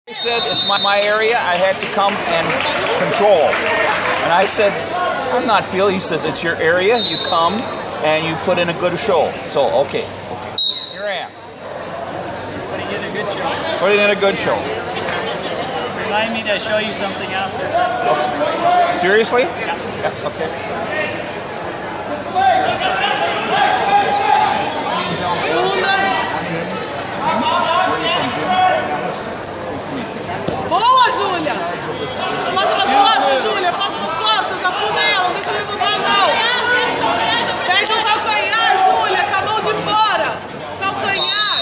He said it's my area, I had to come and control. And I said, I'm not feeling. He says, it's your area, you come and you put in a good show. So, okay. Here I am. Putting in a good show. Putting in a good show. Remind me to show you something after. Seriously? Yeah. Okay. Boa, Júlia! Passa nas costas, Júlia! Passa nas costas! Afunda ela, não deixa levantar, não! Perde o calcanhar, Júlia! Com a mão de fora! Calcanhar!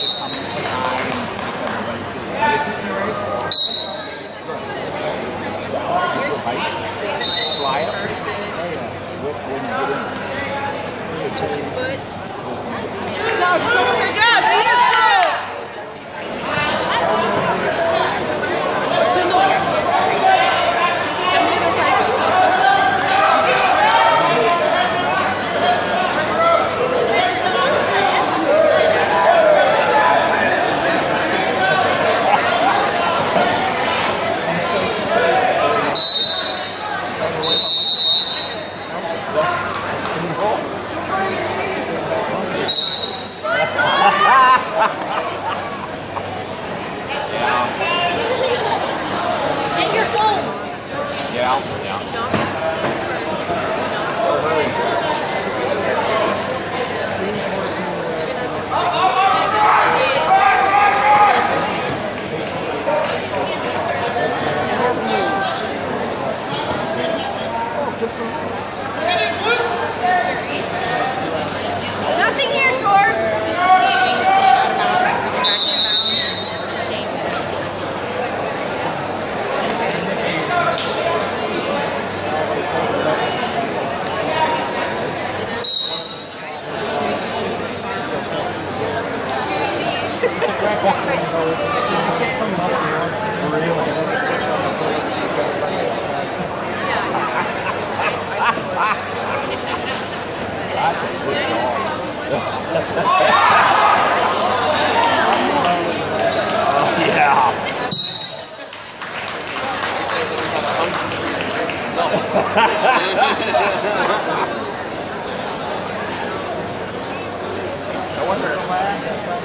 Pegada, isso! Get your phone. Yeah. Nothing here, Tor. I wonder.